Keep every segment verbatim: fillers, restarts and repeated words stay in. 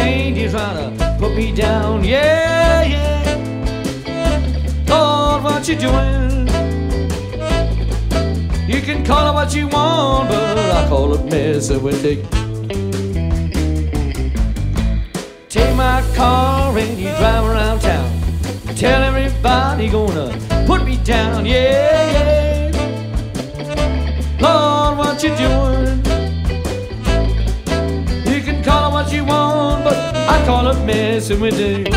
ain't you trying to put me down? Yeah, yeah. Lord, what you doing? You can call it what you want, but I call it messing with it. Take my car and you drive around town. Tell everybody gonna put me down. Yeah, yeah. Lord, what you doing? You can call it what you want, but I call it messing with it.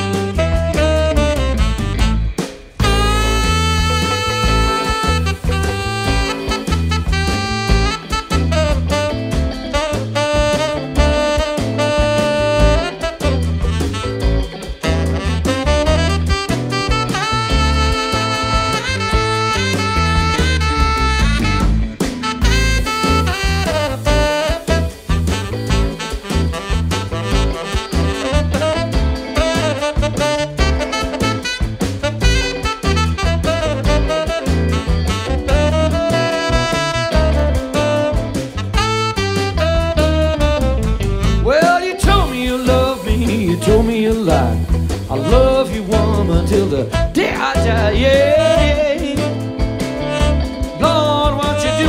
Told me you lied. I love you, woman, till the day I die. Yeah, yeah. Lord, what you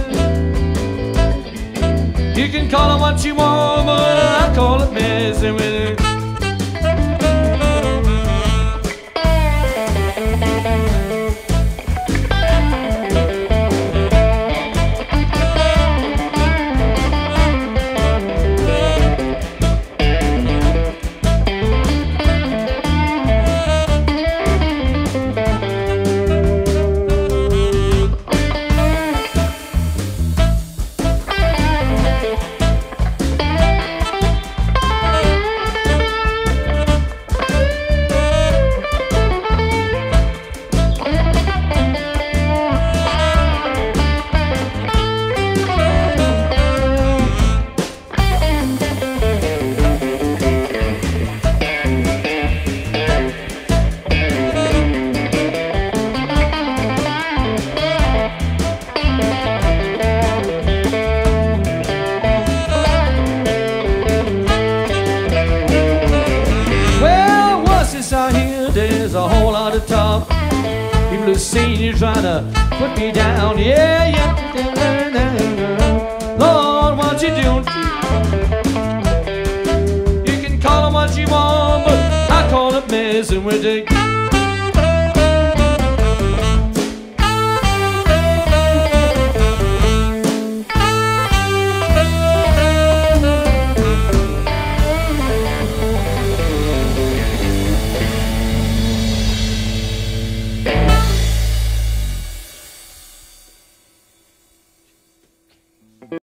doing? You can call it what you want, but I call it messing with it. I hear there's a whole lot of talk. People are saying you're trying to put me down. Yeah, yeah. Lord, what you doing? You can call it what you want, but I call it messing with it.